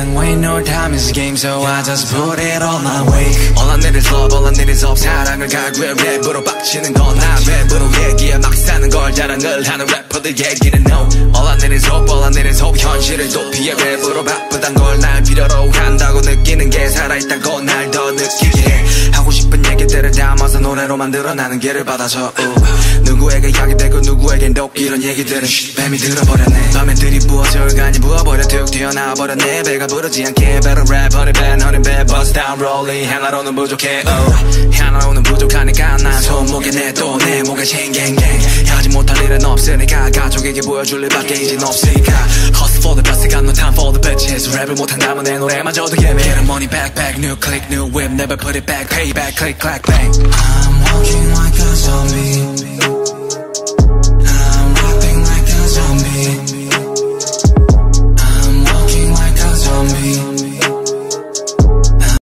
can't wait, no time is a game, so I just put it on my way. All I need is love, all I need is hope. 사랑을 갈구해 랩으로 박치는 건 나 랩으로 얘기해 막 사는 걸 자랑을 하는 래퍼들 얘기는 no. All I need is hope, all I need is hope. 현실을 도피해 랩으로 바쁘단 걸 날 필요로 한다고 느끼는 게 살아있다고 날 더 느끼게 해. 하고 싶은 얘기들을 담아서 노래로 만들어 나는 길을 받아줘. 누구에게 약이 되고 누구에겐 독 이런 얘기들은 뱀이 들어버렸네. 밤에 들이부어져 간이 부어버려 툭 튀어나와버렸네. 배가 부르지 않게 better rap honey bad honey bad bust down rolling. 하나로는 부족해 하나로는 부족하니까 난 손목에 내 또 내 목에 싱갱갱. 하지 못할 일은 없으니까 가족에게 보여줄 일밖에 이젠 없으니까 hustle for the best got no time for the bitches. 랩을 못한다면 내 노래마저도 예매. Get the money back back new click new whip never put it back pay back click clack bang. I'm walking like a zombie.